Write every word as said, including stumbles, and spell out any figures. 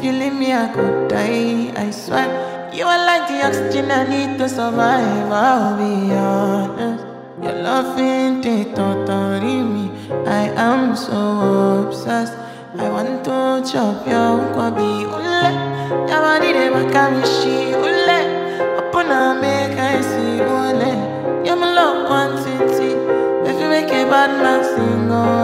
If you leave me, I could die, I swear. You are like the oxygen I need to survive, I'll be honest. Your love ain't it, totally me. I am so obsessed. I want to chop your kwabi ule. Your body de makamishi ule. Upon a make I see ule. You're my love quantity. If you make a bad man sing, oh.